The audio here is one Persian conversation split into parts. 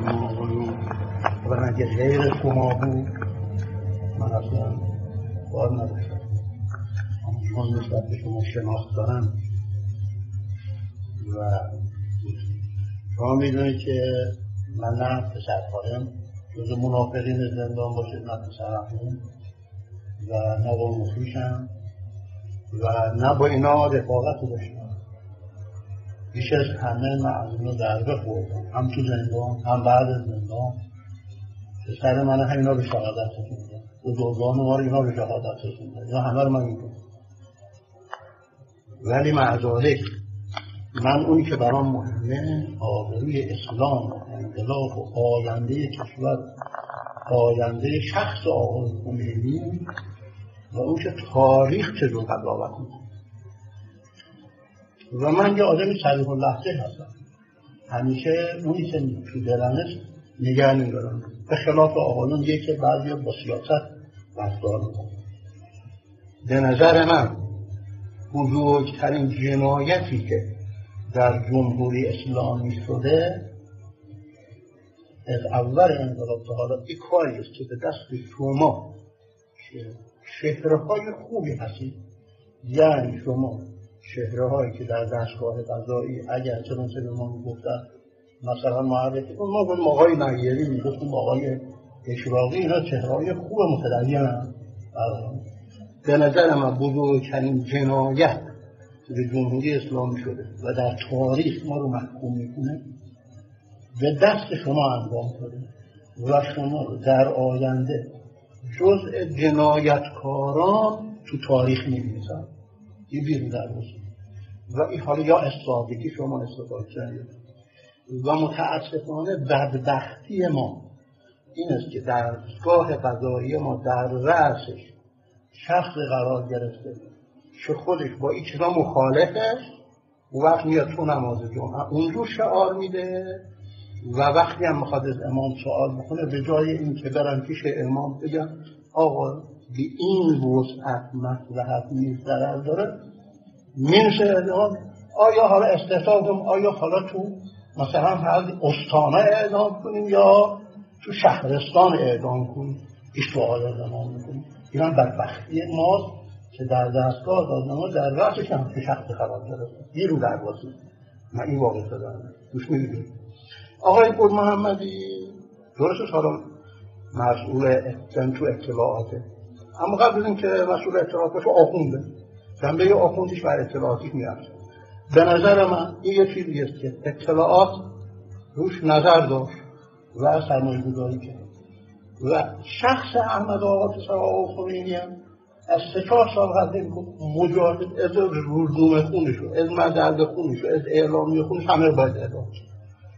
شما آقایون و اگه غیر شما بود من اصلا باید نداشتم. چون نسبت به شما شناخت دارم و شما میدونید که من نه پسرخواهیم جز منافقین زندان باشید، نه پسرخواهیم و نه با مخیشم و نه با اینا رفاقت داشتم. بیش از همه من از اینا ضربه خوردم، هم تو زندان هم بعد از زندان. پسر من همینا به شهادت رسوندن، بزرگان ما رو اینا به شهادت رسوندن، اینا همه رو من میدونم. ولی معذالک من اونی که برام مهمه آبروی اسلام و انقلاب و آینده کشور، آینده شخص آقای خمینی و اون که تاریخ چجور قضاوت میکنه. و من یه آدمی صریح اللهجه هستم، همیشه اونی که تو دلم نگه می‌دارم، به خلاف آقایون که بعضی با سیاست رفتار میکنن. به نظر من بزرگترین جنایتی که در جمهوری اسلامی شده از اول انقلاب تا حالا این کاری است که به دست شما چهره‌های خوبی هستید، یعنی شما چهره‌هایی که در دستگاه قضایی اگر چه مثل ما میگفتن مثلا معرفی کن، ما گفتیم آقای نیری، میگفتیم آقای اشراقی، اینا چهره‌های خوب متدینن. به نظر من بزرگترین جنایت به جمهوری اسلامی شده و در تاریخ ما رو محکوم میکنه به دست شما انجام شده و شما رو در آینده جزء جنایتکاران تو تاریخ می‌نویسن. این بیرون در روزی و این حالا یا استراتژی شما استفاده کردید و متاسفانه بدبختی ما این است که دستگاه قضایی ما در رأسش شخص قرار گرفته که خودش با این چیزا مخالفه و وقت میاد تو نماز جمعه اونجور شعار میده و وقتی هم میخواد از امام سوال بکنه به جای این که برن پیش امام بگن آقا به این وسعت مصلحت نیست ضرر داره میرسه امام آیا حالا استحصال کنیم، آیا حالا تو مثلا هر استانه اعدام کنیم یا تو شهرستان اعدام کنیم. این سوال از امام میکنیم. اینا بدبختی ماست که در دستگاه دادنما در رأسش هم که شخص قرار گرفته بیرون در واسه من این واقع دادم گوش میدونید. آقای گل محمدی درستش حالا مسئول تو اطلاعاته، اما قبل از این که مسئول اطلاعات باشه آخونده جنبه آخوندیش بر اطلاعاتیش میرسه. به نظر من این یه چیزی است که اطلاعات روش نظر داشت و سرمایه گذاری کرد و شخص احمد آقا خمینی هم از 3-4 سال قبل مجاهد از روزنامه خونشو، از مدرد خونشو، از اعلامی خونش همه باید اعلام کرد.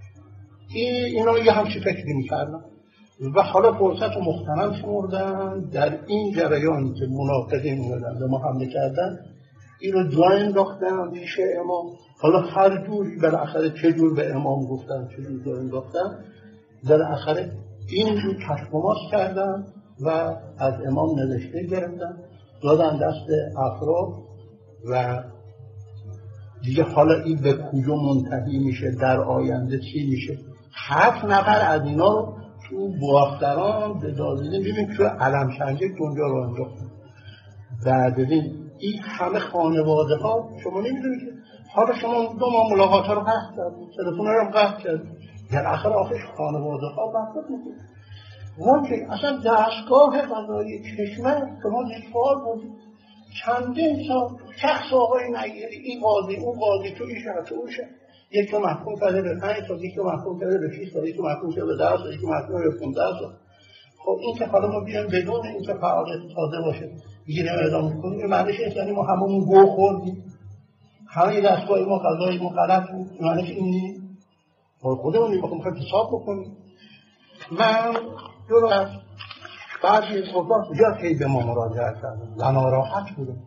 اینا یه همچی فکری میکردن و حالا فرصت رو مختنم شمردن در این جریانی که منافقین اومدن به ما حمله کردن این رو جای انداختن پیش امام. حالا هر جوری بالاخره چه جور به امام گفتن چه جور جای انداختن بالاخره این رو کشف و ماس کردن و از امام نوشته گرفتن دادن دست افراد و دیگه حالا این به کجا منتهی میشه در آینده چی میشه. 7 نفر از اینا رو تو باختران به دادیدین ببین که علم شنجه اونجا رو انداختن. بعد ببین این همه خانواده ها شما نمیدونید که حالا شما 2 ماه ملاقات ها رو قطع کردید، تلفن رو هم قطع کردید، در آخر آخرش خانواده ها بحثت میکنید. واقعی اصلا دستگاه قضایی کشور شما نشفار بودید چندین سال شخص آقای نیری این قاضی اون قاضی تو این شهر تو اون شهر یکی رو محکوم کرده به 5 سال، یکی رو محکوم کرده به 6 سال، یکی رو محکوم کرده به 10 سال، یکی رو محکوم کرده به 15 سال. خب این که حالا ما بیایم بدون این که فعالیت تازه باشه بگیریم اعدام میکنیم این معنیش نیست یعنی ما هممون گو خوردیم همه دستگاه ما قضایی ما غلط بود. معنیش این نیست. خودمون میخوایم حساب بکنیم. من جلو از بعضی صحبات زیاد هی به ما مراجعه کردم و ناراحت بودم.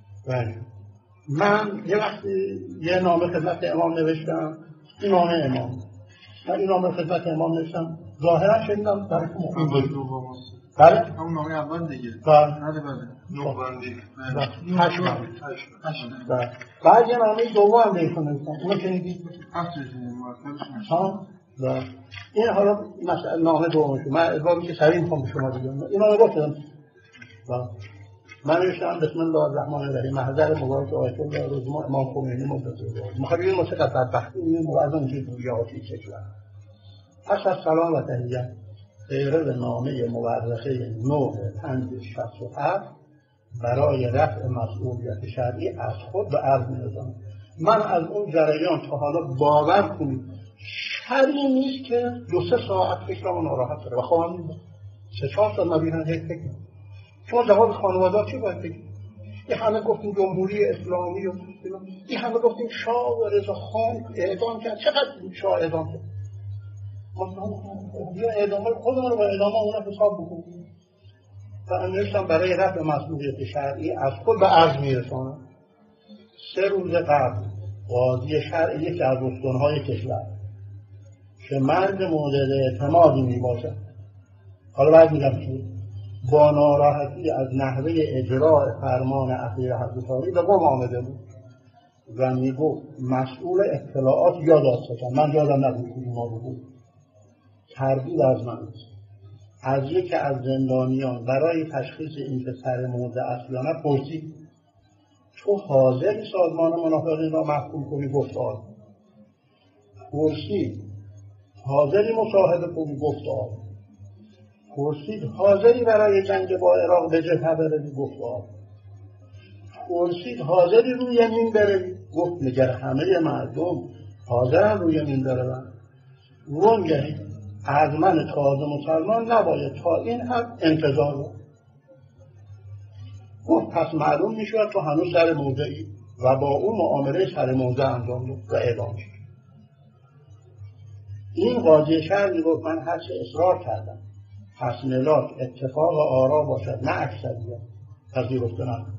من یه وقتی یه نامه خدمت امام نوشتم، این نامه امام من این نامه خدمت امام نوشتم ظاهرا شدیدم برای که مقیم بود. بله؟ همون نامه اول دیگه. بله. نوبندی. 8 ماه. بعد یه نامه دوم هم دیگه نوشتم. اونو شنیدید؟ هفتش مرتبش ها؟ و این حالا مثلا نامه دومش من ادواری که سریع میخوام به شما بگم اینا رو گفتم و من نوشتم بسم الله الرحمن الرحیم محضر مبارک آیت الله رضا امام خمینی مجدد میخوام ببینیم چقدر بدبختی این موازن که دوریاتی کشور. پس از سلام و تحیت غیره نامه مورخه 9/5/67 برای رفع مسئولیت شرعی از خود به عرض می‌رسانم. من از اون جریان تا حالا باور کنید شرعی نیست که 2-3 ساعت فکرم ناراحت داره و خواهم می‌بود 3-4 سال مبینن هیچ فکر نمید. شما جواب خانوادات چی باید بگید؟ این همه گفتیم جمهوری اسلامی و این همه گفتیم شاه و رضا خان اعدام کرد. چقدر شاه اعدام کرد؟ یا اعدام خودمون رو با اعدام اون حساب بکنیم. و نوشتم برای رفع مسئولیت شرعی از خود به عرض میرسانم. 3 روز قبل قاضی شرعی یکی از استانهای کشور که مرد مورد اعتمادی میباشد، حالا باید میگم که با ناراحتی از نحوه اجراع فرمان اخیر حضرت عالی به قم آمده بود و میگفت مسئول اطلاعات یا دادستان، من یادم نبود کدوم بود، تردید از من از یکی از زندانیان برای تشخیص این که سر موضع است یا نه پرسید تو حاضری سازمان منافقین را محکوم کنی؟ گفت آره. پرسید حاضری مصاحبه کنی؟ گفت آره. پرسید حاضری برای جنگ با عراق به جبهه بروی؟ گفت آره. پرسید حاضری روی یمین بروی؟ گفت مگر همه مردم حاضرن روی یمین برون؟ وانگهی از من تازه مسلمان نباید تا این حد انتظار رو. گفت پس معلوم میشود تو هنوز سر موضعی و با اون معامله سر موضع انجام داد و اعدام شد. این قاضی شهر میگفت من هرچه اصرار کردم پس ملاک اتفاق آرا باشد نه اکثریت پذیرفته نکنم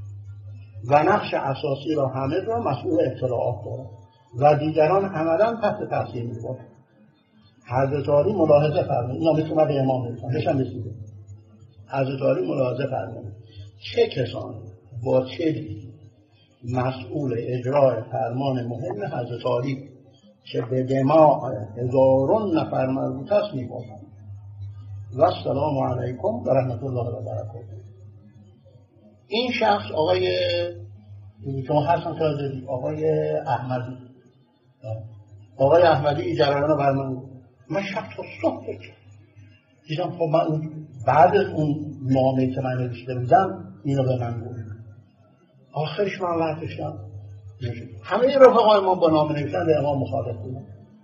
و نقش اساسی را همه را مسئول اطلاعات دارد و دیگران عملا تحت تاثیر میباشد. حضرت عالی ملاحظه فرمود، اینا میتونه به امام برسن بشن رسیده. حضرت عالی ملاحظه فرمود چه کسانی با چه مسئول اجرای فرمان مهم حضرت عالی که به دماء هزاران نفر مربوط است میباشند. و السلام علیکم و رحمت الله و برکاته. این شخص آقای شما حسن کردید آقای احمدی، آقای احمدی این جریان رو برمون من شب تا صبح دیدم. خب من بعد از اون نامه‌ای که من نوشته بودم اینو به من گفت. آخرش من وقتشم همه رفقای ما با نامه نوشتن به امام مخالف بودن،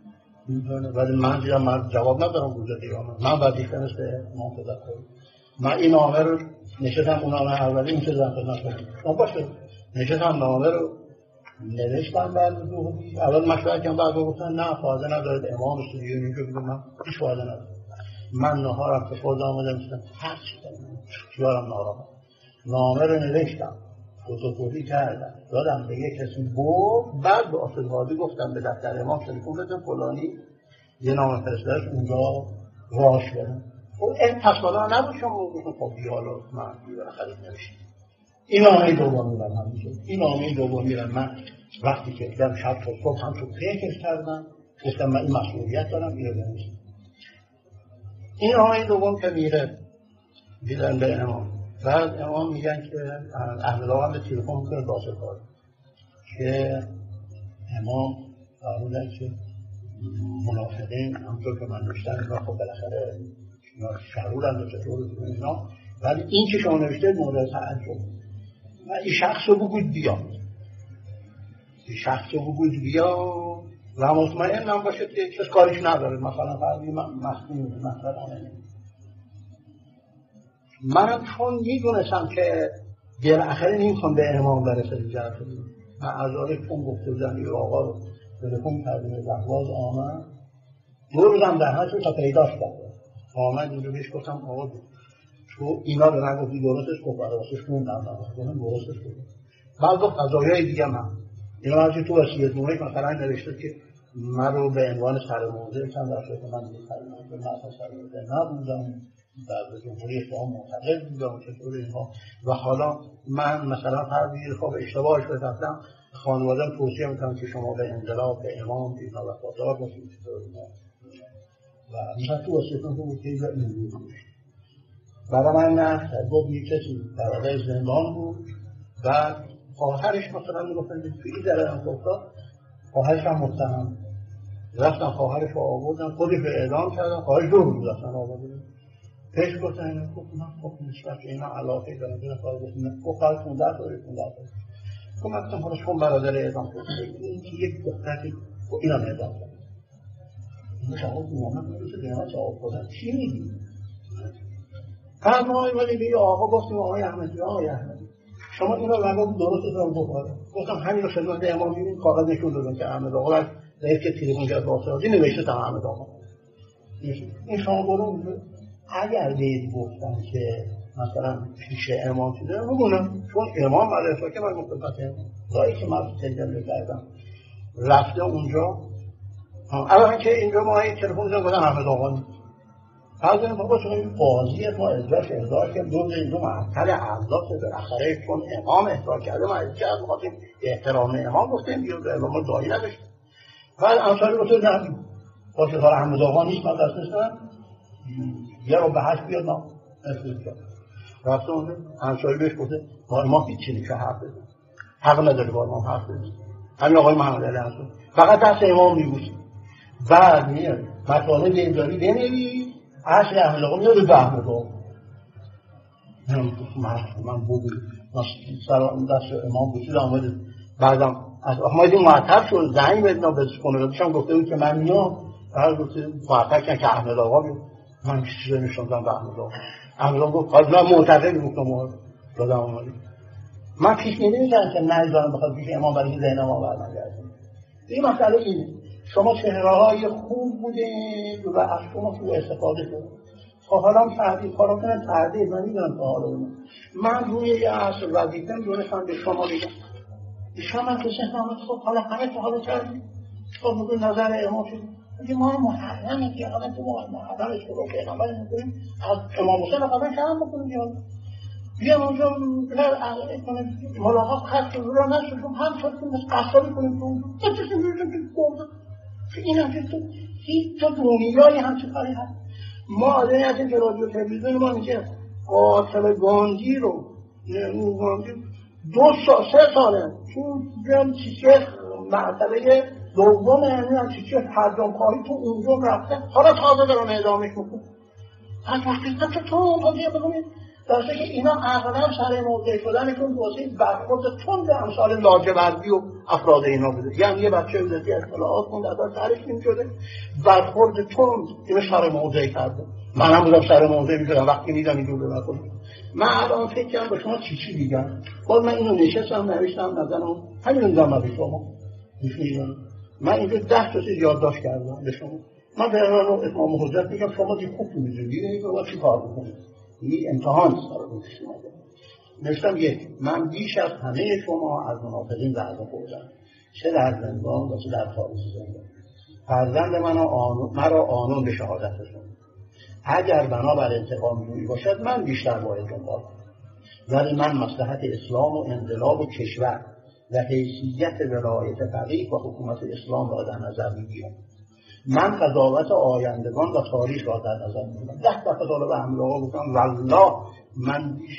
ولی من دیدم من جواب ندارم روز قیامت. من وظیفه است به امام تذکر. من این نامه رو نشستم، اون نامه اولی این چیزا خدمت باشه نشستم نامه رو نوشتم. بعد اول مشورت کردم، بعد گفتن نه فایده نداره امام استودیو اینجا بگم من هیچ فایده نداره. من نهارم که خود آمدم شدم هر چی خیالم ناراحت. نامه رو نوشتم، فوتوکوپی کردم، دادم به یک کسی برد. بعد به آفریقایی گفتم به دفتر امام تلفن بزن فلانی یه نامه فرستادش اونجا راش بدم. خب این تصالا نبود شما گفتم خب حالا من بالاخره نوشتم. این نامه دوم میرم همیشه. این نامه دوم میرم من وقتی که دیدم شب تا صبح هم تو فکر کردم گفتم من این مسئولیت دارم اینو بنویسم. این نامه دوم که میره دیدن به امام، بعد امام میگن که احمد آقا هم به تلفن میکنه داخل کار که امام فرمودن که منافقین همطور که من نوشتم اینا خب بالاخره شرورن و چطور اینا، ولی این که شما نوشته مورد تعجب و این شخص رو بگوید بیا، این شخص رو بگوید بیا و مطمئن هم باشه که کس کارش نداره. مثلا فرضی مسئول مثلا منم چون میدونستم که بالاخره نمیخوام به امام برسه دیگر من از آره چون گفته بودم این آقا رو تلفن کردیم لحواظ آمد 2 روزم در حد تا پیداش کرد آمد اینجا بهش گفتم آقا تو اینا رو نگفتی درستش گفت برای واسه خوندم درستش گفت. بعد گفت قضایای دیگه من اینا هرچی تو وصیت نامه مثلا نوشته که من رو به عنوان سرموضع چند درصد من به سرموضع نبودم در جمهوری اسلام معتقد بودم چطور اینها و حالا من مثلا فرضی خب اشتباهش بزدم خانواده‌ام توصیه میکنم که شما به انقلاب به امام اینا وفادار باشید و مثلا تو واسهتون تو که اینجا اینجوری بود. برای من نه گفت یک کسی برادر زندان بود و خواهرش مثلا میگفتن تو این جریان افتاد، خواهرش هم متهم. رفتن خواهرش رو آوردن، خودش رو اعدام کردن، خواهرش 2 روز رفتن آوردن. پیش گفتن اینا گفت من خب نسبت به اینا علاقه دارم، اینا خواهر گفتن گفت خواهر 15 داره 15 داره. گفت مثلا خودش کن برادر اعدام کرد. این که یک دختری اینا اعدام کرد. اینا جواب میدن روز دیگه جواب دادن چی میگی؟ ما اومدیم به آقا گفتیم آقای احمدی شما اینا رو درستتون بکنید. گفتم همین رو خدمت امام میبینید کاغذ نشون دادن که احمد آقا رئیس تریبون جز واسطی نوشته تا احمد آقا. این شما برون اگر دید گفتن که مثلا پیش امام شده بگونم چون امام مدرسه که من مختصت امام رایی که من تلگرام کردم رفته اونجا اولا که اینجا ما این تلفن زن گفتن احمد آقا نیست. بعضی بابا چون این قاضی ما اجراش که دو معطل اعضا بالاخره چون امام احضار کرده ما اجراش بخواستیم احترام امام گفتیم بیاد به امام دایی نداشت. بعد انصاری گفته نه باشه کار احمد آقا نیست من دست نیستم یه رو به 8 بیاد ما افراد کرد. رفته اونجا انصاری بهش گفته با امام هیچی نیست حرف بزن، حق نداری با امام حرف بزن. همین آقای محمد علی انصاری فقط دست امام میبوسه. بعد میاد مطالب دینداری بنویس عصر احمد آقا میاد به احمد آقا من بودم سلام دست امام بوسید آمده. بعدم از احمدی معطل شد زنگ بدنا به خانواده‌شون گفته بود که من میام. بعد گفته معطل کردن که احمد آقا بیاد. من چیزی نشوندم به احمد آقا. احمد آقا گفت حالا معتقد گفتم دادم اومد. من پیش نمی‌ذارم که نذارم بخواد پیش امام برای زینب آوردن گردن. این مسئله اینه شما چهره‌های خوب بودین و از شما تو استفاده شد. خب حالا هم تحدید کارا کنن تحدید من میدونم تا حالا اونو. من روی یه عصر وظیفه‌ام دونستم به شما بگم. شما که شهرامت خب حالا همه تو حالا کردیم. خب بگو نظر امام شد. میگه ما محرمه که حالا تو محرمش رو پیغمبر میکنیم از امام حسین قبل شرم بکنیم دیگه. بیان اونجا ملاقات خط رو نشدیم هم شدیم قصابی کنیم تو اونجا. بچه‌شون میرسیم که گفته. این هم که تو هیچ تا دنیایی همچه کاری هست. ما آدمی هستیم که رادیو تلویزیون ما میگه قاتل گاندی رو گاندی 2-3 ساله تو بیان چیچه مرتبه دوم هم چیچه ترجم کاری تو اونجا رفته حالا تازه دارم اعدامش میکنم. از وقتی تو اونجا بگونید درسته که اینا اغلب سر موضع شدنشون واسه برخورد تند امثال لاجوردی و افراد اینا بوده. یعنی یه بچه وزدی اطلاعات کنده از سرش نیم شده برخورد تند اینو سر موضع کرده. من هم بودم سر موضع میشدم وقتی میدم اینجور رو نکنم. من الان فکر کنم به شما چی دیگم باز من اینو نشستم نوشتم نظرم همین دیدم به شما میشونیم. من اینجا 10 تا چیز یادداشت کردم به شما. من به امام حجت میگم شما دی خوب میدونید که باید چی کار بکنید. این امتحان سر رو کشیده نوشتم یک من بیش از همه شما از منافقین وعده خوردم چه در زندان و چه در خارج زندان. فرزند مرا آنون به شهادت رسوند. اگر بنابر انتقام جویی باشد من بیشتر باید دنبال کنم ولی من مصلحت اسلام و انقلاب و کشور و حیثیت ولایت فقیه و حکومت اسلام را در نظر میگیرم. من قضاوت آیندگان و تاریخ را در نظر میگیرم. 10 دفعه طالب احمد آقا گفتم والله من بیش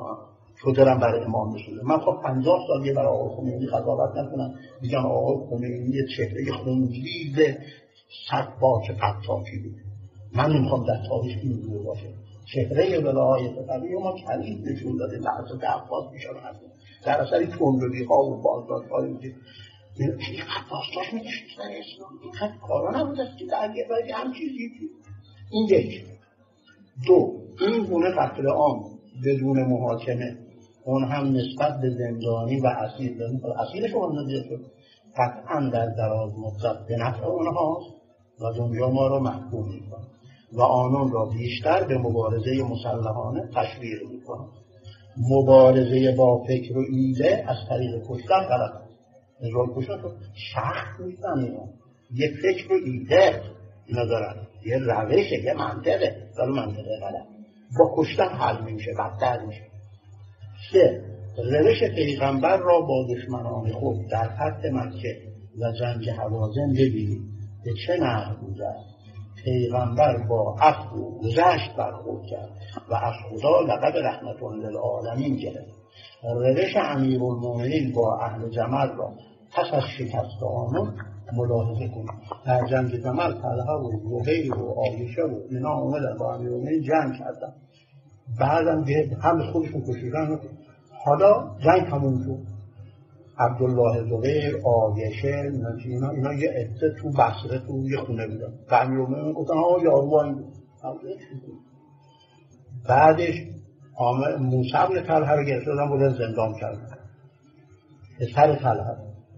شدرم برای امام نشده. من خب 50 سال یه برای آقای خمینی قضاوت نکنم میگم آقای خمینی یه چهره خونریز سرباچ فتاکی بود. من نمیخوام در تاریخ این جور باشه. چهره ولایت فقیه ما کلید نشون داده لحظه عباس میشن در اثر تندروی‌ها و بازداشت‌های میشه این بازداشت میشه در اسلام این خط کارا نبود است که درگیر باید هم چیزی این یک. 2 این گونه قتل عام بدون محاکمه اون هم نسبت به زندانی و اسیرش رو نزدیک شد قطعا در دراز مدت به نفع اونهاست و دنیا ما رو محکوم میکنه و آنون را بیشتر به مبارزه مسلحانه تشویق میکنه. مبارزه با فکر و ایده از طریق کشتن غلط است. نجال کشتن تو شخص نیستن اینا یه فکر و ایده اینا دارن یه روشه یه منطقه داره منطقه غلط با کشتن حل میشه بدتر میشه. 3 روش پیغمبر را با دشمنان خود در حد مکه و جنگ حوازن ببینید به چه نحو بوده است. پیغمبر با عفو و گذشت برخورد کرد و از خدا لقب رحمت للعالمین گرفت. روش امیرالمومنین با اهل جمل را پس از شکست آنان ملاحظه کنید. در جنگ جمل طلحه و زبیر و عایشه و اینا اومدن با امیرالمومنین جنگ کردن، بعدم هم خودشون کشیدن. حالا جنگ تموم شد، عبدالله زبیر، عایشه، اینا یه عده تو بصره تو یه خونه بودن و امیرالمومنین گفتن یارو این بعدش موسی بن طلحه رو گرفته بودن بودن زندان کردن، پسر طلحه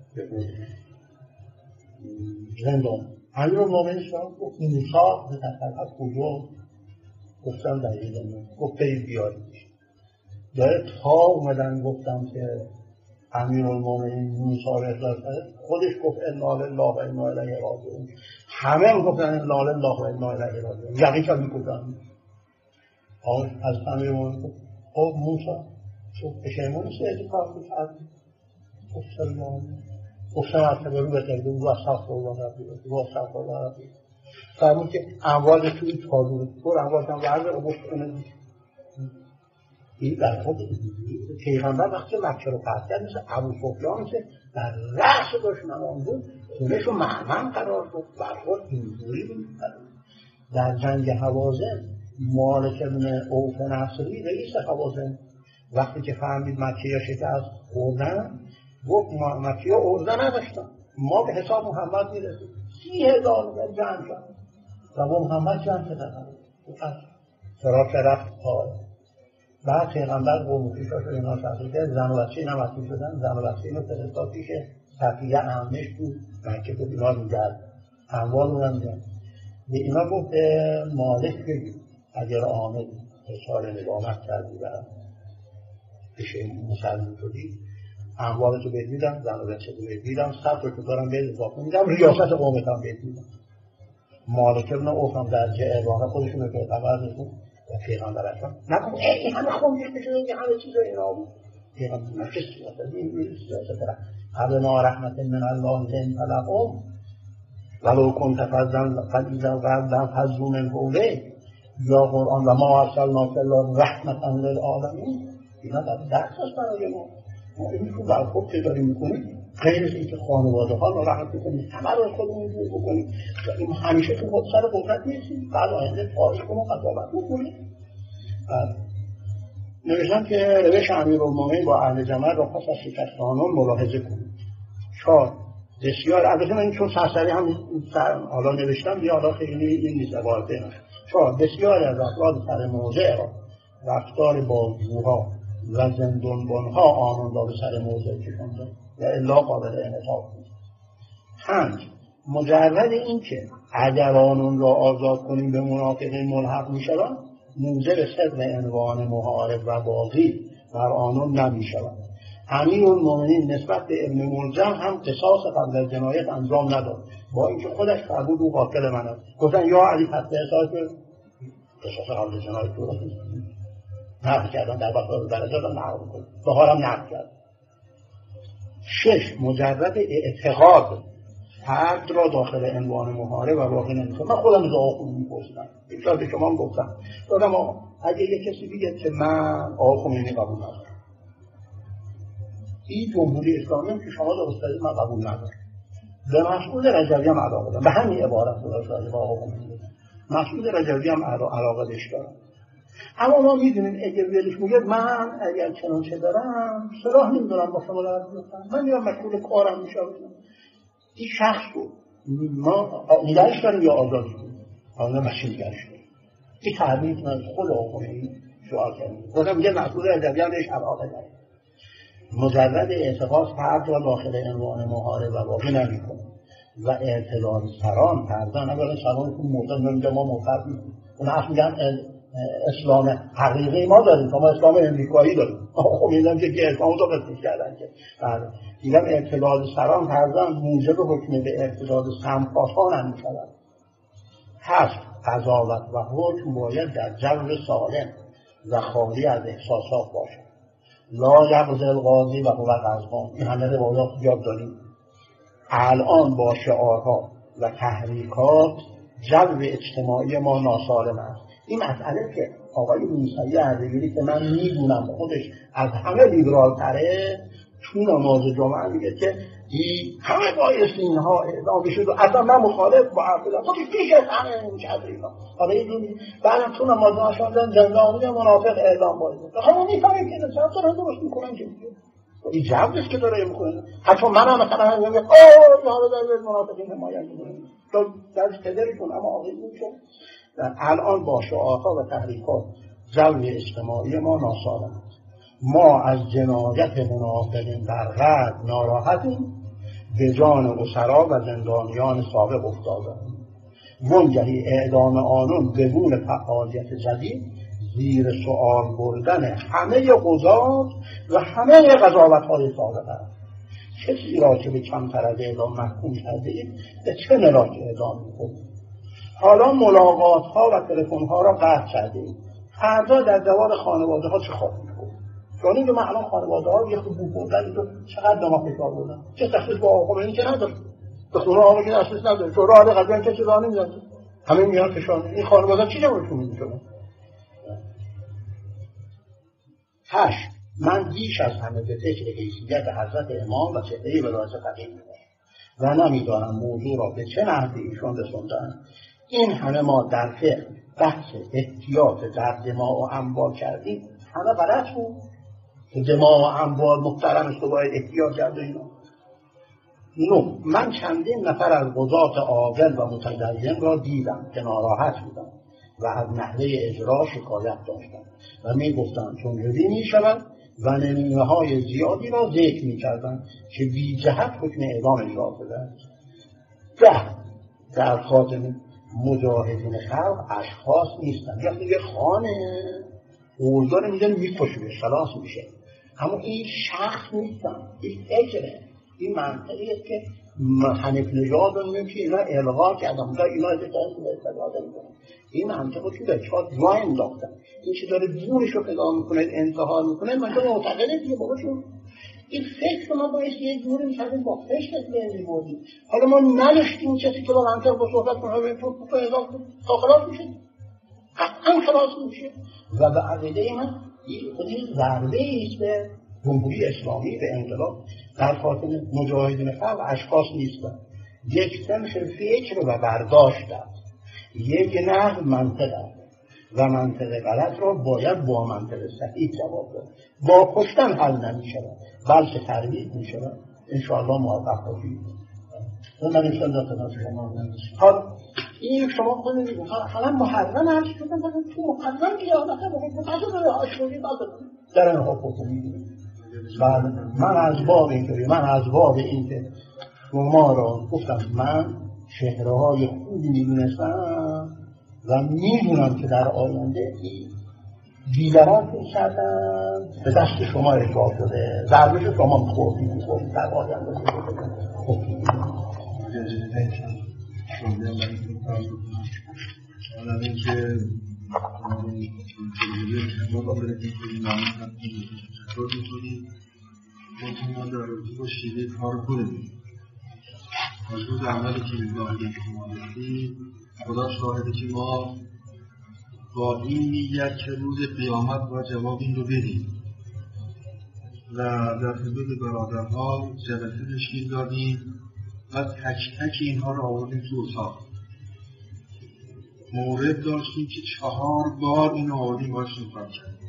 زندان. امیرالمومنین گفت موسی به طلحه کجا؟ گفتم در این زندان. گفت برید بیاریدش. داره تا اومدن گفتم که امیرالمومنین موسی رو اخلاص کرد، خودش گفت انا لله و انا الیه راجعون. همه هم گفتن انا لله و انا الیه راجعون، یقین میگفتن. از امیرالمومنین گفت خب موسی تو پشیمون است اتفاق کرد؟ گفت سلام. گفتم اصلا رو بترید و استغفرالله ربی و استغفرالله ربی. فرمود که اموال توی تازه پر اموال هم ورده و گفت کنه این در خود پیغمبر وقتی مکه رو فتح کرد مثل ابو سفیان که در رأس دشمنان بود خونش رو معمن قرار بود، برخورد اینجوری بود. در جنگ حوازن مالک بن عوف نصری رئیس حوازن وقتی که فهمید مکه شکست خوردن گفت مکه ارزه نداشتن، ما به حساب محمد میرسیم. 30,000 جنگ شد و با محمد جنگ کردن فراق رفت پای. بعد پیغمبر قوم پیشاش رو اینا تحصیل کرد، زن و بچه اینا مسئول شدن، زن و بچه اینو فرستاد پیش صفیه عمش بود مکه بود اینا میگرد اموال اونم میگرد به اینا گفت مالک بگید اگر آمد اصحار نگامت کردی و پیش مسلم شدی اموالتو بهت میدم، زن و بچه تو بهت میدم، صبر رو دارم بهت اضافه میدم، ریاست قومت هم بهت میدم. مالک ابن عوف هم در جعبانه خودشون رو پیغمبر میدون و پیغمبر اکرم نکن این همه خونجش بشون این همه چیز اینا بود. پیغمبر نکس سیاست این سیاست برم ابنا رحمت من الله لن تلقم ولو کنت فضلا فلیزا غردا فضلو من حوله یا قرآن و ما ارسلناک الا رحمتا للعالمین. اینا در درس هست برای ما این رو در خود که داریم میکنیم غیر از اینکه خانواده ها ناراحت بکنیم همه رو خودمون دور بکنیم این همیشه تو خود سر قدرت نیستیم بعد آینده فارغ کنم قضاوت بکنیم. نوشتم که روش امیرالمومنین با اهل جمل را پس از شکست آنان ملاحظه کنیم. 4 بسیار البته من چون سرسری هم حالا نوشتم یا حالا خیلی این نیست عبارت اینا. 4 بسیار از افراد سر موضع را رفتار بازجوها و زندانبانها آنان را به سر موضع کشانده و الا قابل انعطاف بود. 5 مجرد این که اگر آنان را آزاد کنیم به منافقین ملحق میشوند موجب صدق عنوان محارب و باغی بر آنان نمیشوند. امیرالمومنین نسبت به ابن ملجم هم قصاص قبل از جنایت انجام نداد با اینکه خودش فرمود او قاتل من است. گفتن یا علی پس قصاص قبل از جنایت درست نیست. نقل کردن در بخار درجات هم نقل کنید بخارم نقل کرد. 6 مجرد اعتقاد فرد را داخل عنوان محارب و باقی نمیشه. من خودم از آقا میپرسیدم یک سال به شما هم گفتم دادم اگه یک کسی بگه که من آقا خمینی قبول ندارم این جمهوری اسلامی که شما درستایی من قبول ندارم به مسئول رجوی هم علاقه دارم به همین عبارت درستایی با آقا خمینی مسئول رجوی هم علاقه داشتم. اما ما میدونیم اگر ویلش میگه من اگر چنانچه دارم صلاح نمیدارم با شما لازم بکنم من میرم مسئول کارم میشم. این شخص رو ما نگرش داریم یا آزادی کنیم حالا مشین نگرش داریم این تعبیر من خود آقایی سوال کردیم گفتم میگه مسئول رجوی هم بهش علاقه داریم. مجرد اعتقاد فرد را داخل عنوان محارب و باقی نمی‌کنه و اعتدال سران پردان اولا سرانتون معتد نمیده ما معتد نیستیم اون اصلا میگن اسلام حقیقی ما داریم ما اسلام امریکایی داریم. خب میدونم که اسلام رو قسمت کردن که دیدم اعتدال سران پردان موجب حکم به اعتدال سمپاسان هم میشود. 7 قضاوت و حکم باید در جو سالم و خالی از احساسات باشد. لا یغزل القاضی و هو غضبان. این همه روایات یاد داریم. الان با شعارها و تحریکات جو اجتماعی ما ناسالم است. این مسئله که آقای موسوی اردبیلی که من میدونم خودش از همه لیبرال تره، تو نماز جمعه میگه که همه بایستی اینها اعدام بشید و اصلا من مخالف با حرف دارم تو پیش از همه میشه اینا. حالا یه جوری بعدم تو نماز نشوندن زندانی منافق اعدام بایستی همون میفهمیم که چرا دارن درست میکنن که این جوابش که داره میکنه. حتی منم مثلا هم میگم حالا در منافقین حمایت میکنن تو درش پدرشون اما آقای میشه. الان با شعارها و تحریکات جو اجتماعی ما ناسالم. ما از جنایت منافقین در غرب ناراحتیم، به جان اسرا و زندانیان سابق افتادیم. منجهی اعدام آنون بدون فعالیت جدید زیر سؤال بردن همه قضات و همه قضاوت‌های سابق است. کسی را که به کمتر از اعدام محکوم کردید به چه ملاک اعدام می‌کنید؟ حالا ملاقات‌ها و تلفن‌ها را قطع کردید. فردا در دوار خانواده‌ها چه خواهید کرد؟ یعنی که من الان خانواده‌ها یه خوب بودن تو چقدر دما فشار بودن. چه تخصیص با آقا این که نداره. به خونه آقا که اساس نداره. شورا علی قضیه که چیزا نمی‌ذاره. همه میان فشار. این خانواده چی جوابشون می‌ده؟ 8. من بیش از همه به فکر حیثیت حضرت امام و چهره ولایت فقیه و نمی‌دانم موضوع را به چه نحوی ایشان رسوندن. این همه ما در فقه بحث احتیاط در دماء و اموال کردیم، همه غلط بود که دماء و اموال محترم است و باید احتیاط کرد اینا. نه، من چندین نفر از قضات عاقل و متدین را دیدم که ناراحت بودم و از نحوه اجرا شکایت داشتم و میگفتند چونجوری میشود و نمونه‌های زیادی را ذکر میکردند که بی جهت حکم اعدام اجرا شده است. در خاتمه مجاهدین خلق اشخاص نیستن. یا میگه خانه اوزار میدن میکشوش خلاص میشه، اما این شخص نیستن، این فکره. این منطقیه که حنیف نژاد رو میگه که اینا الغا کردن و اینا از این استفاده میکنن. این منطقه که بچه‌ها جا انداختن. این که داره دورش رو پیدا میکنه انتحار میکنه منطقه معتقده دیگه باباشون. این فکر ما باید یه جوری می‌کردیم با فکر بهش بودیم. حالا ما نداشتیم کسی که با منطق با صحبت کنه تو اضافه تا خلاص میشه، قطعا خلاص میشه. و به عقیده من این خودی ضربه ایست به جمهوری اسلامی، به انقلاب. در خاتمه مجاهدین خلق اشخاص نیستن، یک سنخ فکر و برداشت است، یک نحو منطق است و منطق غلط را باید با منطق صحیح جواب داد. با کشتن حل نمی‌شود بلکه ترویج می‌شود. انشاءالله موفق باشید. من انشاءالله تناسب شما نمی‌شم. حالا این شما خودت میگید حالا محرم هست که تو محرم که یادته بگید تاسو داره آشوری بازه در این حقوق می‌گیرید. بعد من از باب این که شما را گفتم من چهره‌های خوبی می‌دونستم و میدونم که در آینده دیگران که کردن به دست شما ارجاع شده، ضربش شما می‌خوردید در آینده حالا این که ما در روزی با شیده کار کنیم مجبور عملی که می‌داریم خدا شاهده که ما با این نیت که روز قیامت با جواب این رو بدیم و در حدود برادرها جلسه تشکیل دادیم و تک تک اینها رو آوردیم تو اتاق. مورد داشتیم که 4 بار اینو آوردیم باش صحبت کردیم.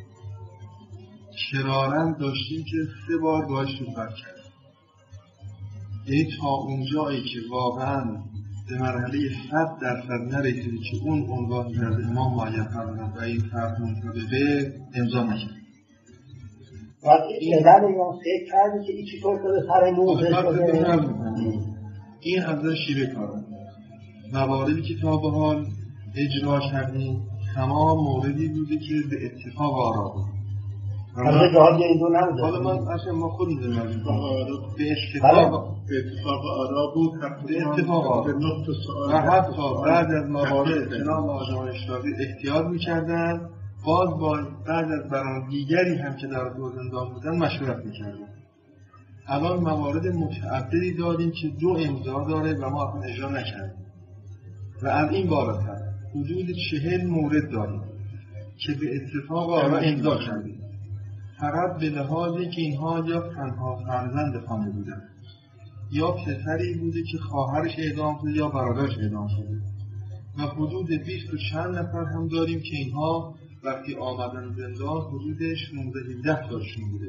کرارن داشتیم که 3 بار باش صحبت کردیم. یعنی تا اونجایی که واقعا به مرحله 100% نرسیدی که اون عنوان کرده امام معین فرمودن و این فرد منطبقه امضا نکرد. وقتی شدن یا فکر کردی که این چطور شده سر موزه شده؟ این حضرت شیبه کارم. مواردی که تا به حال اجرا کردیم تمام موردی بوده که به اتفاق آرا بود. همه جهاد این دو نبوده. حالا من اصلا ما خود میدونم به اتفاق آرا بود، به اتفاق آرا و حتی بعد از موارد جناب آقای اشراقی احتیاط میکردن، باز با بعد از بران دیگری هم که در دو زندان بودن مشورت میکردن. الان موارد متعددی داریم که 2 امضا داره و ما اصلا اجرا نکردیم. و از این بالاتر حدود 40 مورد داریم که به اتفاق آنها امضا کردیم، فقط به لحاظی که اینها یا تنها فرزند خانه بودند یا پسری بوده که خواهرش اعدام شده یا برادرش اعدام شده، و حدود 20 و چند نفر هم داریم که اینها وقتی آمدن زندان حدود 16-17 سالشون بوده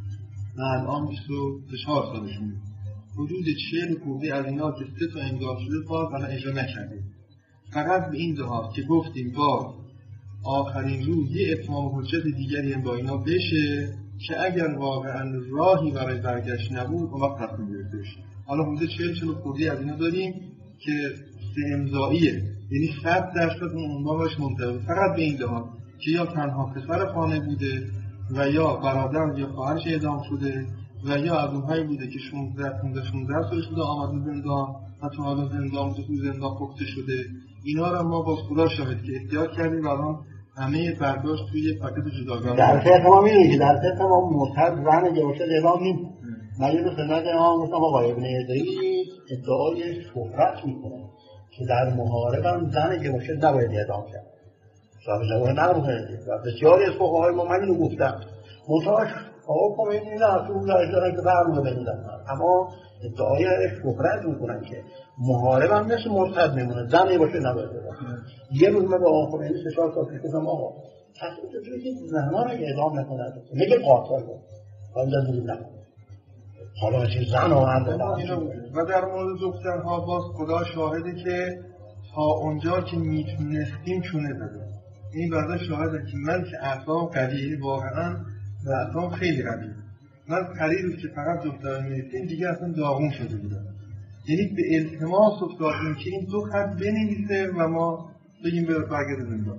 و الان 24 سالشون بوده. حدود 40 کوردی از اینا که 3 تا امضا شده باز الان اجرا نکردیم. فقط به این لحاظ که گفتیم با آخرین روز یه اتمام حجت دیگری هم با اینا بشه که اگر واقعا راهی برای برگشت نبود اون وقت تصمیم گرفته بشه. حالا حدود 40 کوردی از اینا داریم که 3 امضاییه، یعنی 100% اون عنوان باش منطبق، فقط به این لحاظ که یا تنها پسر خانه بوده و یا برادر یا خواهرش اعدام شده و یا از اونهایی بوده که 16 سالش بوده آمد زندان و تو حالا زندان تو زندان پخته شده. اینا را ما با خدا شاهد که احتیاط کردیم و الان همه برداشت توی پاکت جداگانه. در فقه ما می‌دونید در فقه ما مرتد زن جوشه اعلام نیست. من یه خدمت امام گفتم آقای ابن ادریس ادعای شهرت میکنه که در محارب هم زن جوشه نباید اعدام کرد. صاحب جواب نمی‌کنه و بسیاری از فقهای ما من اینو گفتم. منتهاش آقا کمیدی نه اصول دارن که برمونه بزنن، اما ادعای شهرت میکنن که محارب هم مثل مرتد میمونه، زنی باشه نباید بزنن. یه روز من به آقا کمیدی 3-4 سال پیش گفتم آقا تصمیم توی که زنها رو اعدام نکنن، میگه قاتل بود باید دور نکنه. حالا چه زن آمد و در مورد دخترها باز خدا شاهده که تا اونجا که میتونستیم چونه داده. این برده شاهده که من که اعصام قویه واقعا و اعصام خیلی قویه. من قریبی که فقط دخترها می‌نویسیم دیگه اصلا داغون شده بودم. یعنی به التماس افتادیم که این 2 خط بنویسه و ما بگیم برگرد زندان.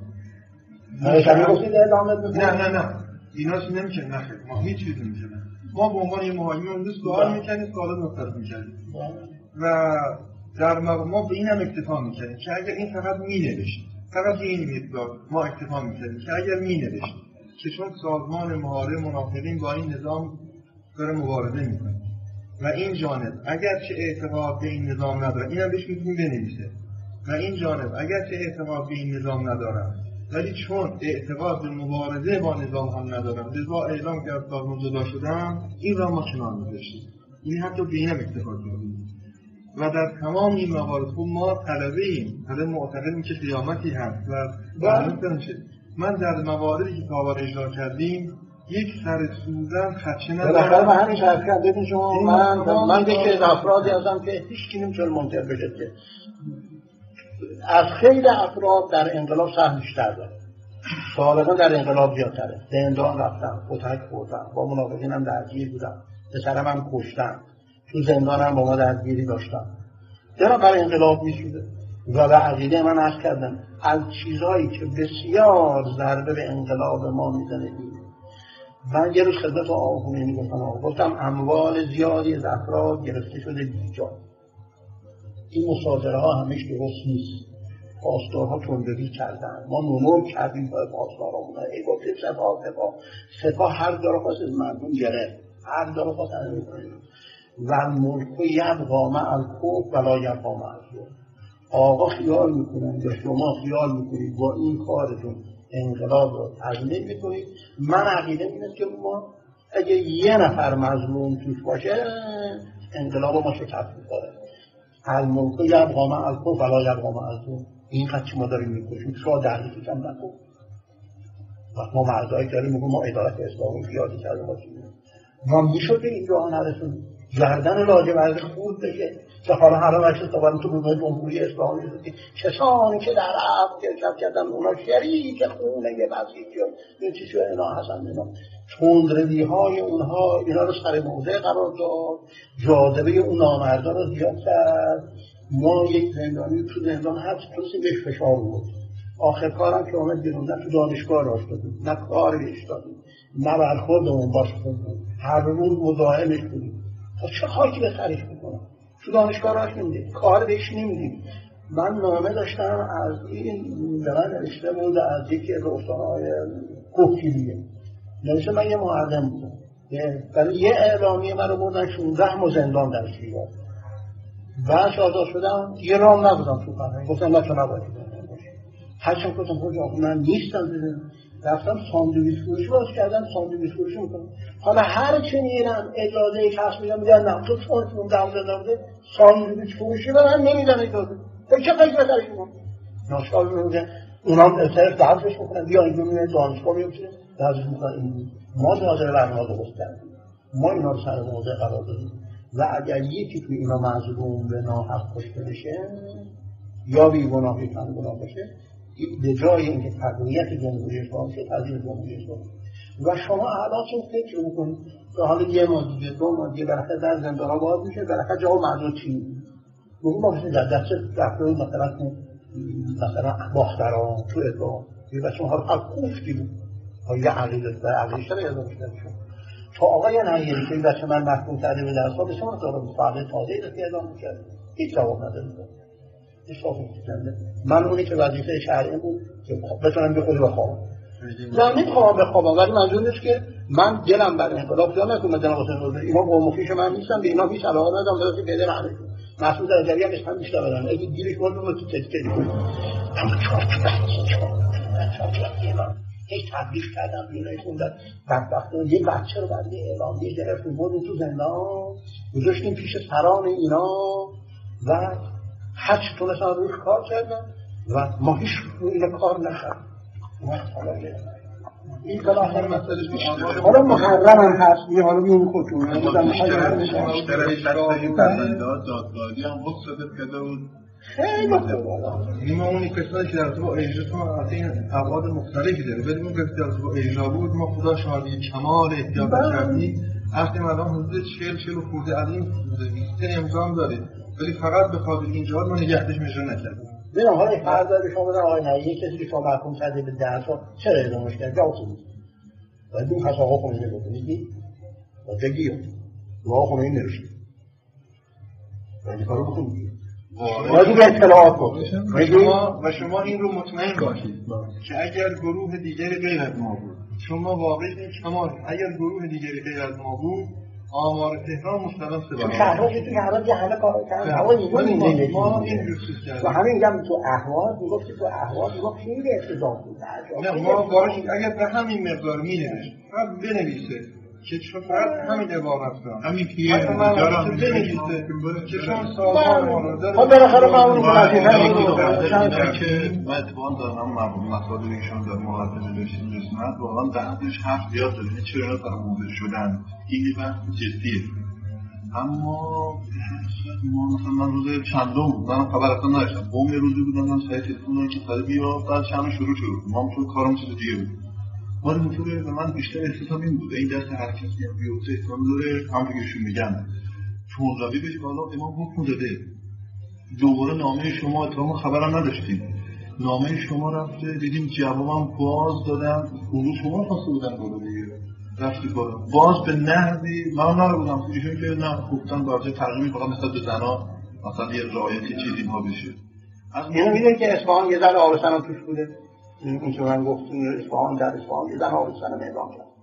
نه اینا چی نمی‌کنه نخیر ما هیچ چیزی نمی‌کنه. ما به عنوان یه مهاجم سوال می‌کنیم سوالات مختلف می‌کردیم و در ما به اینم اکتفا می‌کردیم که اگر این فقط می‌نوشت فقط این مقدار ما اکتفا می‌کردیم که اگر می‌نوشت که چون سازمان محارب منافقین با این نظام داره مبارزه می‌کنه و این جانب اگر چه اعتقاد به این نظام نداره اینم بهش می‌تونیم بنویسه و این جانب اگر چه اعتقاد به این نظام نداره ولی چون اعتقاد به مبارزه با نظام هم ندارم لذا اعلام کرد سازمان جدا شدن، این را ما کنار می‌ذاشتیم. این حتی به اینم اکتفا کردیم و در تمام این موارد خب ما طلبه‌ایم، طلب معتقدیم که قیامتی هست و من در مواردی که تاوار اجرا کردیم یک سر سوزن خدشه ندارم. بالاخره من همین شرط کرد ببین شما من یکی از افرادی هستم که هیچ کی نمی‌تونه منکر بشه که از خیلی افراد در انقلاب سهم بیشتر داره. سابقا در انقلاب زیادتره. زندان رفتم، کتک خوردم، با منافقین هم درگیر بودم، پسرم هم کشتم، تو زندان هم با ما درگیری داشتم. چرا برای انقلاب میشوده؟ و به عقیده من عرض کردم از چیزهایی که بسیار ضربه به انقلاب ما میزنه من یه روز خدمت آقا خمینی گفتم اموال زیادی از افراد گرفته شده بیجا. این مصادره ها همش درست نیست. پاسدارها تندروی کردن، ما نمور کردیم با پاسدارامون، ای با سپاه هر داره خواست از مردم گرفت، هر داره خواست از میکنیم و ملک و یبقا مع الکفر ولا یبقا مع الکفر. آقا خیال میکنن یا شما خیال میکنید با این کارتون انقلاب رو تضمین میکنید. من عقیده اینه که ما اگه یه نفر مظلوم توش باشه انقلاب ما شکست می‌خوره. الملک یبقا مع الکفر ولا یبقا مع الکفر. این خطی ما داریم میکنیم شما دردی کم نکن. وقت ما مردایی داریم میگم ما ادارت اسلامی پیاده کرده باشیم ما میشده این جا نرسونیم گردن لاجورد خود بشه که حالا حالا نشد تا تو بودن جمهوری اسلامی زدی کسانی که در عقل شرکت کردن اونا شریک خونه بسیجیان این چی شو اینا حسن اینا تندروی های اونها اینا رو سر موضع قرار داد جاذبه اون نامردان رو زیاد کرد. ما یک زندانی تو زندان هست توسی بهش فشار بود آخر کارم که اومد بیرون نه تو دانشگاه راست دادیم نه کار بهش دادیم نه برخوردمون باش خوب بود هر روز مزاحمش بودیم تا چه خاکی به سرش میکنم تو دانشگاه راست نمیدیم کار بهش نمیدیم. من نامه داشتم از این به من نوشته بود از یکی از استانهای کوکیلیه نوشته من یه معلم بودم برای یه اعلامیه من رو بردن 16 زندان در شیراز بعد آزاد شدم یه رام نبودم تو فرهنگ، گفتم نه تو نباید باشه. هرچند گفتم خود من نیستم دیدم، رفتم ساندویچ فروشی باز کردم، ساندویچ فروشی میکنم. حالا هر چه میرم اجازه کسب میدم، میگن نه تو چون دارده ساندویچ فروشی به من نمیدن اجازه. چه قضیه درش میگم ناشکار میگن اونا هم طرف درسش میکنن بیا اینجا میره دانشگاه میفته درسش میکنن. ما حاضر برنامه درست کردیم، ما اینا رو سر موضع قرار دادیم و اگر یکی توی اینا مظلوم به ناحق کشته بشه یا بیگناه یا کم گناه بشه، به جای اینکه تقویت جمهوری اسلامی شه تضییع جمهوری اسلامی. و شما الان فکر میکنید که حالا یه ماه دیگه 2 ماه دیگه بالاخره در زندان‌ها باز میشه، بالاخره جواب مردم چی میگه؟ ما بسید در دست رفتاری مثلا باختران تو ادعا یه بچه ها رو حق کوفتی بود یه عقیدت و عقیدش رو یادم شد تا آقای نهیری که این بچه من محکوم کرده به درسا به شما دارم مفاده تازهی رو که اعلام میکرد هیچ جواب نداره من اونی که وظیفه شهرین بود که بتونم به خودی بخوابم نه نمیخوام بخوابم، ولی منظور نیست که من دلم برای انقلاب جا نکنم جناب حسین روزی اینا قوم و خویش من نیستم، به اینا هیچ علاقه ندارم، برای که دل همه مسعود رجبی هم اسمم بیشتر بدن اگه گیرش بود رو تو تسکری بود اما چهار ایران هیچ تبلیغ کردم بیرونی خوندن بدبختان یه بچه رو برده اعلامیه گرفتیم بودیم تو زندان گذاشتیم پیش سران اینا و هر چی تونستن روش کار کردن و ما هیچ روی کار نکردیم. این بالاخره مسئله بیشتر حالا محرم هم هست یه حالا بیون خودتون بیشتر این فرزنده‌ها دادگاهی هم بود صدت کرده بود خیلی خوب ما اونی کسانی که در تو با اجرا از این ابعاد مختلفی داره ولی اون کسی در تو با اجرا بود ما خدا شاهدی کمال احتیاط کردیم وقتی مردم حدود 40 خورده از این بیشتر امضا داره ولی فقط به خاطر این جهاد ما نگهدش مجرا نکردیم. ببینم حالا این فرض داره شما بدن آقای نهیه کسی که شما محکوم کرده به 10 سال چرا اعدامش کرد؟ جواب بدید. ولی این خاص آقا خمینی بود میگی؟ و بگی آقا خمینی نوشته. ولی کارو بکنید. ولی به اطلاعات بود. و شما این رو مطمئن باشید که اگر گروه دیگری غیر از ما بود شما واقعی کمال اگر گروه دیگری غیر از ما بود آمار تهران مستقیم سه برابر. شهرها که همه جهان کار کردن. ما این جوستش کردیم. و همین میگم تو احوال میگفت که تو احوال میگفت خیلی افتضاح بود. نه ما باش اگر به همین مقدار مینوشت فقط بنویسه که چون فقط همین عبارت دارم همین پیه دارم بنویسه که چون سازمان ما رو داره خب بالاخره ما اون که من اتفاقا دارم مطالبی که شما در مقدمه داشتیم قسمت واقعا بحثش حرف زیاد داره چرا اینا فراموده شدن این بحث جدیه اما ما مثلا من روز چندم بود من خبر اصلا نداشتم قوم یه روزی بودم من سعی تلفن رو که ساده بیا بعد چند شروع شد ما هم تو کارم چیز دیگه بود ما اینطوره و من بیشتر احساسم این بود این دست هر کسی هم بیفته احتمال داره همونطور که ایشون میگن چونروی بشه که حالا امام حکم داده دوباره نامه شما اتفاقا خبرم نداشتیم نامه شما رفته دیدیم جوابم باز دادن اون شما خواسته بودن بالا دیگه رفتی بالا باز به نحوی من نبودم ایشون که نه گفتن باید تغییری فقط نسبت به زنا مثلا یه رعایت چیزی ما بشه از اینو میدونی که اصفهان یه ذره آبستن هم توش بوده این که من گفتم اصفهان در اصفهان یه ذره آبستن هم اعلام کرد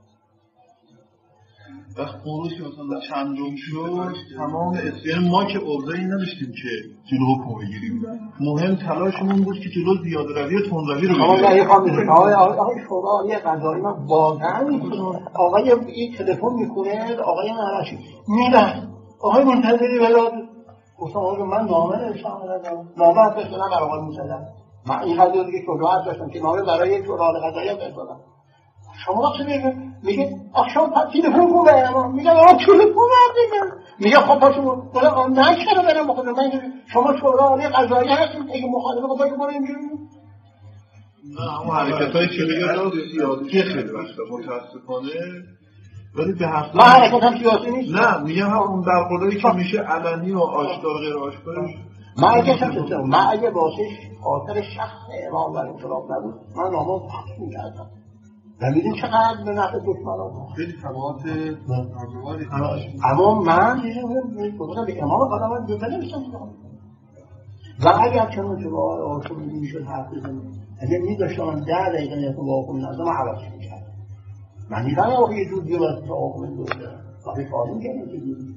وقت قروش که مثلا چندم شد تمام اسیان ما که عرضه‌ای نداشتیم که جلو حکم بگیریم مهم تلاشمون بود که جلو زیاده‌روی و تندروی رو بگیریم آقای شورای قضایی من واقعا آقای این تلفن میکنه آقای نرشی میرن آقای منتظری ولاد گفتم آقای من نامه نوشتم نامه از داشتم برای آقای موسیدم من این حضور دیگه شجاعت داشتم که نامه برای یک شورای قضایی فرستادم شما چه میگه آخشام تلفن کن برام میگه آقا تلفن آردیم میگه خب پاشو بله آن نه چرا برم بخواد من شما شورای قضایی هستیم اگه مخالفه خب پاشو برو اینجوری نه اون حرکتایی که میگه تو سیاسی خیلی وقتا متاسفانه ولی به هر ما حرکت هم سیاسی نیست نه میگه همون برخوردی که میشه علنی و آشکار و غیر آشکارش من اگه واسه خاطر شخص امام و انقلاب نبود من نامو پخش میکردم و میدین چقدر به نفع دشمنان خیلی تبعات ناگواری اما من گفتم به امام قدم دوتا نمیشتم و اگر چنان که با آرسون میشد حرف بزنیم اگر میداشتم 10 دقیقه نیتون با آقوم نظر من عوض میکرد من نیدن آقا یه جور دیو از آقوم دوست دارم وقتی فارم کردیم که دیدیم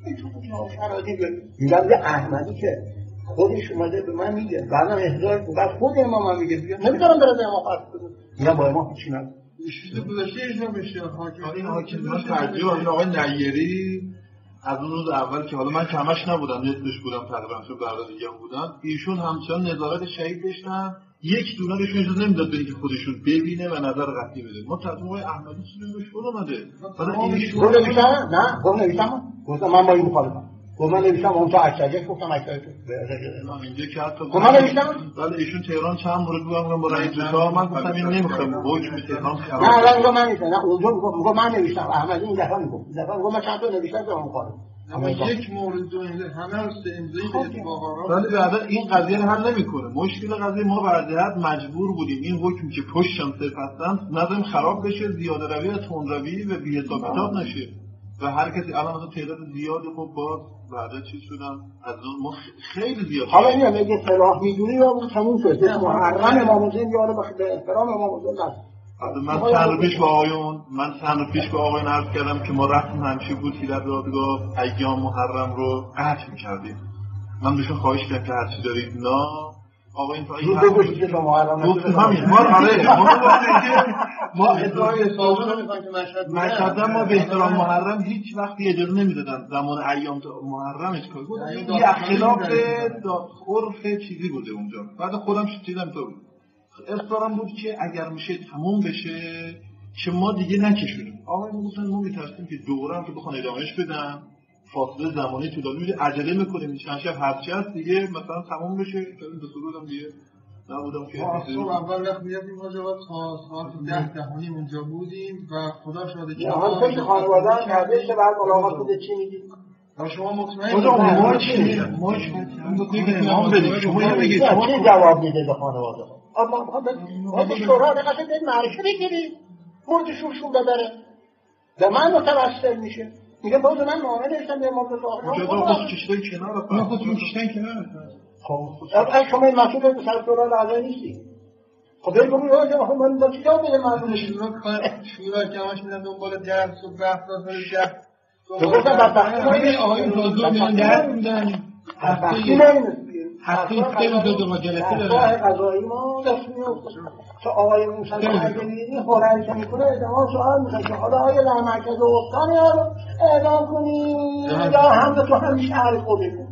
این تو شرایطی میگم یه احمدی که خودش اومده به من میگه بعدم احضار بعد خود امام میگه نمیذارم بره به امام فرض کنه میگم با امام هیچی نگو ایشون گذاشته اجرا بشه حاکم این حاکم من ترجیح این آقای نیری از اون روز اول که حالا من کمش نبودم نصفش بودم تقریبا چون برای دیگه هم بودم ایشون همچنان نظارت شهید داشتن یک دونه بهشون اجازه نمیداد به اینکه خودشون ببینه و نظر قطعی بده ما ترجمه آقای احمدی چیزی بهش خود اومده گفت نوشتم نه گفت نوشتم گفتم من با این مخالفم گفت من نوشتم اون تا اکثریت گفتم اکثریت اینجا که حتی گفت من نوشتم ولی ایشون تهران چند مورد بودم با رئیس جمهور من گفتم این نمیخوام حکم تهران خراب نه الان من نوشتم نه اونجا گفت من نوشتم احمدی این دفعه میگفت من چند تا نوشتم به اون مخالف اما یک مورد دو همه رو سه امضایی به اتفاقا ولی بعدا این قضیه رو حل نمیکنه. مشکل قضیه ما وضعیت مجبور بودیم این حکمی که پشتم صرف هستن نظم خراب بشه زیاده روی و تندروی و بی حساب کتاب نشه و هر کسی الان مثلا تعداد زیادی خب باز بعدا چیز شدن از اون ما خیلی زیاد حالا این اگه صلاح میدونی یا بود تموم شد محرم امام حسین یاره به احترام امام حسین من چند روز پیش به آقایون عرض کردم که ما رسم همیشه بود که در دادگاه ایام محرم رو قطع می‌کردیم. من بهشون خواهش کردم که هر چی دارید آقایون تا این بگوشید که محرم همین ما ادعای مشهد ما به احترام محرم هیچ وقتی اجازه نمیدادن زمان ایام محرم اشکال بود یه اختلاف عرف چیزی بوده اونجا بعد خودم دیدم تو اصرارم بود که اگر میشه تموم بشه که ما دیگه نکشونیم. آقایون گفتن ما میترسیم که دوره هم که بخوان ادامهش بدن فاصله زمانی طولانی میشه عجله میکنیم چند شب هرچی هست دیگه مثلا تموم بشه که این دو سرودم دیگه نبودم که اصلا اول وقت میادیم ماجرا تا ساعت 10 اونجا بودیم و خدا شاده که من فکر خانواده هم کرده که بعد ملاقات بوده چی میگی و شما مطمئن ما چی شما جواب میده به خانواده ما به شورا دقیقه به معرفه بگیرید مردشون شون ببره به من متوسل میشه میگه باز من نامه نوشتم به امام رضا اونجا خود کشیدن کنار خودتون کشیدن کنار خب شما این مسئول سر شورا لحظه نیستی خب بگو آقا من با چی جواب بده مردم شورا که همش میدن دنبال درس و بحث داره تو گفتم بدبختی آقایون تازه میان درس میدن هفته سه روز با جلسه دارن قضایی ما رسمی تو آقای موسیقی اگه میدینی خورایی که میکنه ادامه سوال میکنه که حالا آیا در مرکز استان رو اعدام کنی یا هم تو همیشه حل خودی کن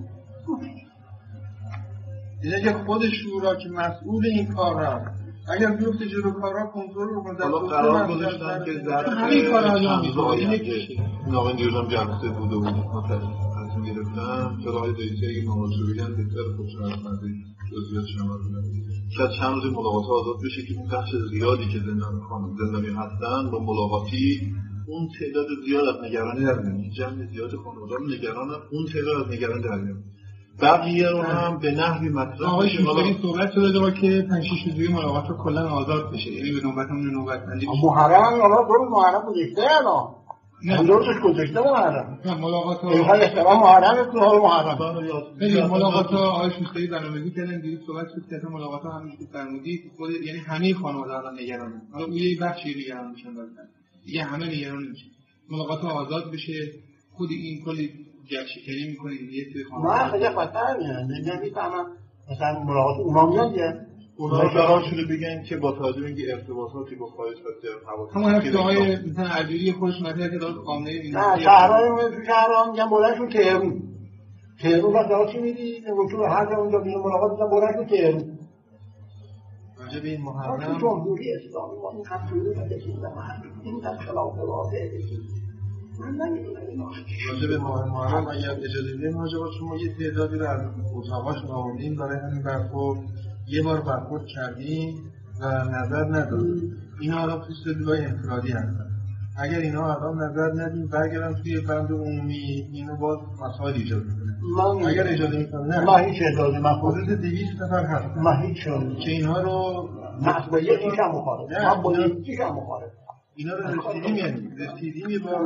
اینه که خود شورا که مسئول این کار هست اگر بیفته جلو کارها کنترل رو کنه حالا قرار گذاشتن که در همین کارها انجام میشه اینه که این آقای دیروزم جلسه بوده بود تصمیم گرفتم که آقای رئیسی اگه مواجه بگن بهتر خودشون از مرده جزئیات شما بدن شاید چند روز ملاقات آزاد بشه که اون بخش زیادی که زندانی هستن با ملاقاتی اون تعداد زیاد از نگرانی در میاد جمع زیاد خانواده نگران اون تعداد از نگرانی در میاد بقیه رو هم به نحوی مطرح آقای شوشتری صحبت شده که 5-6 روزه ملاقات رو کلا آزاد بشه یعنی به نوبت همون نوبت بندی بشه محرم حالا دور محرم گذاشته الان نه درستش گذاشته محرم نه ملاقات اینهای احترام محرم تو حال محرم خیلی ملاقات آقای شوشتری برنامه‌ریزی کردن دیروز صحبت شد که ملاقات ها همین که فرمودید خود یعنی همه خانواده الان نگرانن حالا اون یه بخشی نگران میشن دیگه همه نگران نمیشن ملاقات ها آزاد بشه خود این کلی جشنی می‌کنید یه سری خانواده نه خیلی خطر نمی‌فهمم مثلا ملاقات اونا میاد دیگه اونا قرار شده بگن که با توجه به اینکه ارتباطاتی با خارج هست همون حرف آقای مثلا عجوری خودش مطرح که داره خامنه‌ای نه شهرهای تو شهرها میگن بلندشون تهرون وقت چی میدی تو هر جا اونجا بیرون ملاقات میگن بلندشون تهرون راجع به این محرم جمهوری اسلامی ما این خطوری بکشید این در خلاف واقع بکشید من نمیدونم راجع به محرم اگر اجازه بدید ماجرا شما یه تعدادی رو از اتاقاش آوردیم برای همین برخورد یه بار برخورد کردیم و نظر ندادیم اینا الان توی سلولای انفرادی هستن اگر اینا الان نظر ندیم برگردن توی بند عمومی اینو باز مسائل ایجاد میکنه اگر اجازه میکنم نه ما هیچ اجازه من حدود 200 نفر هست ما هیچ که اینها رو با یکیش هم مخالف من با یکیش هم مخالف اینا رو رسیدیم یعنی رسیدیم با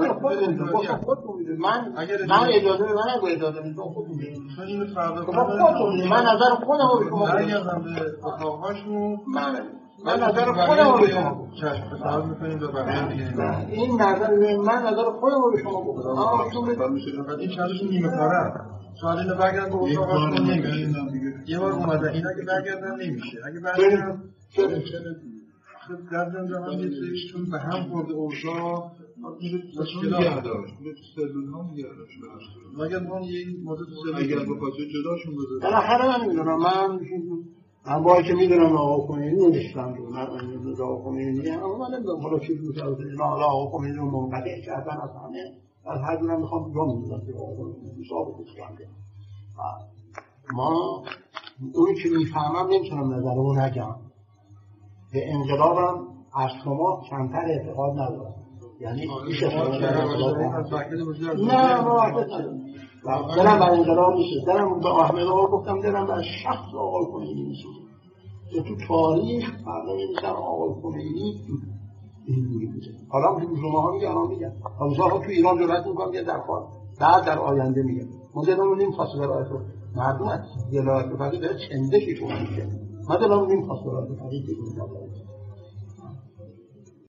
من اجازه به من نگو اجازه میدم خودم چون اینو فردا من نظر خودم رو شما برگردم به اتاقهاشون من نظر خودم رو شما بگم. چشم تصور میکنیم و بقیه دیگه این نظر من نظر خودم رو شما بگم. این چندش نیمه کاره سوال اینو برگردن به اتاق هاشون نمیشه. یه بار اومدن این اگه برگردن نمیشه. اگه برگردن خب در جمع یه سریشتون به هم خورده اوضاع مشکلات داشت. سلول ها میگردن مگر ما یه مدت سلول اگر با پاچه جداشون بذاریم بالاخره من میدونم من باید که میدونم آقا خمینی نوشتم رو من آقا خمینی اما من نمیدونم حالا چیز میتونم حالا آقا خمینی رو منقطع کردن از همه از هر دونم میخوام جا میدونم که آقا خمینی حساب کشکنده ما اونی که میفهمم نمیتونم نظرمو نگم به انقلابم از شما کمتر اعتقاد ندارم یعنی ایش نه ما وقت ندارم دلم بر انقلاب میشه دلم به احمد آقا گفتم دلم بر شخص آقای خمینی میشه تو تاریخ فردا نمیشن آقای خمینی اینجوری بوده حالا تو روزنامه ها میگه الان میگن حالا تو ایران جرأت میکنم یه درخواست بعد در آینده میگه ما دلمون نمیخواست ولایت رو مردم از ولایت فقیه داره چندشی کنه میشه ما دلمون نمیخواست ولایت فقیه